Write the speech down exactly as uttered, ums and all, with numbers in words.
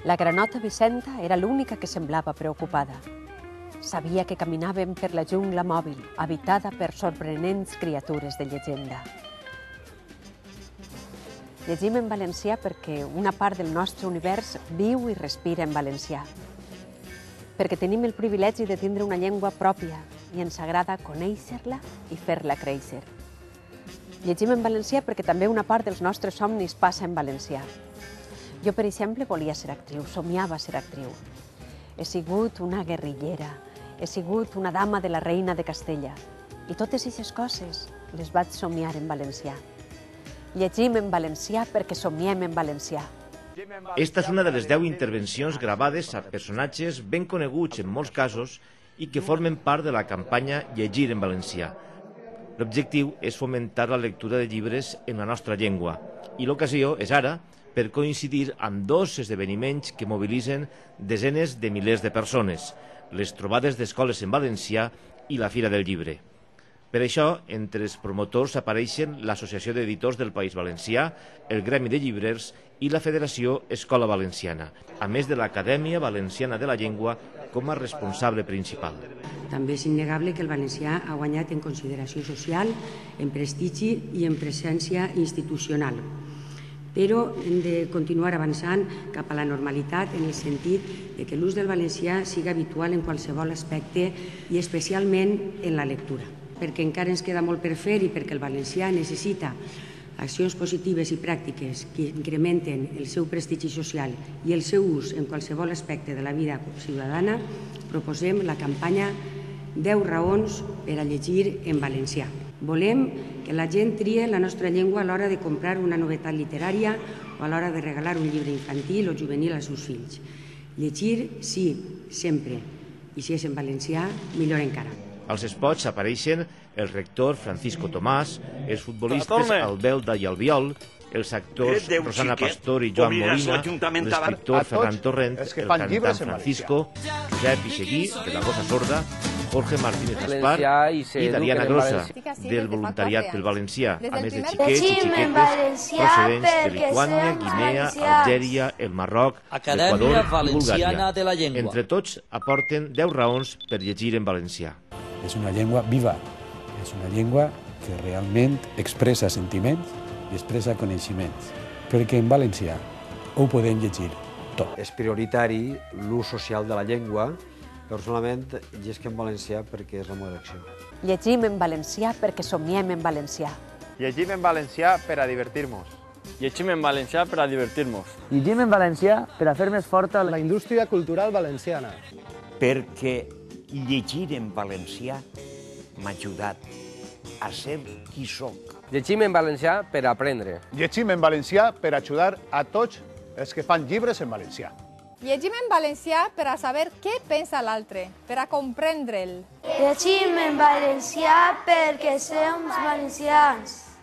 La granota Vicenta era l'única que semblava preocupada. Sabia que caminàvem per la jungla mòbil, habitada per sorprenents criatures de llegenda. Llegim en valencià perquè una part del nostre univers viu i respira en valencià. Perquè tenim el privilegi de tindre una llengua pròpia i ens agrada conèixer-la i fer-la créixer. Llegim en valencià perquè també una part dels nostres somnis passa en valencià. Jo, per exemple, volia ser actriu, somiava ser actriu. He sigut una guerrillera, he sigut una dama de la reina de Castella. I totes aquestes coses les vaig somiar en valencià. Llegim en valencià perquè somiem en valencià. Esta és una de les deu intervencions gravades a personatges ben coneguts en molts casos i que formen part de la campanya Llegir en valencià. L'objectiu és fomentar la lectura de llibres en la nostra llengua i l'ocasió és ara per coincidir amb dos esdeveniments que mobilitzen desenes de milers de persones, les trobades d'escoles en valencià i la Fira del Llibre. Per això, entre els promotors apareixen l'Associació d'Editors del País Valencià, el Gremi de Llibrers i la Federació Escola Valenciana, a més de l'Acadèmia Valenciana de la Llengua com a responsable principal. També és innegable que el valencià ha guanyat en consideració social, en prestigi i en presència institucional. Però hem de continuar avançant cap a la normalitat en el sentit de que l'ús del valencià sigui habitual en qualsevol aspecte i especialment en la lectura. Perquè encara ens queda molt per fer i perquè el valencià necessita accions positives i pràctiques que incrementen el seu prestigi social i el seu ús en qualsevol aspecte de la vida ciutadana, proposem la campanya deu raons per a llegir en valencià. Volem que la gent trie la nostra llengua a l'hora de comprar una novetat literària o a l'hora de regalar un llibre infantil o juvenil als seus fills. Llegir, sí, sempre. I si és en valencià, millor encara. Als espots apareixen el rector Francisco Tomàs, els futbolistes Albelda i Albiol, els actors Rosana Pastor i Joan Molina, l'escriptor Ferran Torrent, el cantant Francisco, Josep Ixeguí, de la Gossa Sorda, Jorge Martínez Gaspar i Dariana Grossa, del Voluntariat pel Valencià, a més de xiquets i xiquetes procedents de Lituània, Guinea, Algèria, el Marroc, l'Equador i Bulgària. Entre tots aporten deu raons per llegir en valencià. És una llengua viva, és una llengua que realment expressa sentiments i expressa coneixements, perquè en valencià ho podem llegir tot. És prioritari l'ús social de la llengua. Personalment, llegim en valencià perquè és la meva elecció. Llegim en valencià perquè somiem en valencià. Llegim en valencià per a divertir-nos. Llegim en valencià per a divertir-nos. Llegim en valencià per a fer més forta la indústria cultural valenciana. Perquè llegir en valencià m'ha ajudat a ser qui soc. Llegim en valencià per a aprendre. Llegim en valencià per ajudar a tots els que fan llibres en valencià. Llegim en valencià per a saber què pensa l'altre, per a comprendre'l. Llegim en valencià perquè som valencians.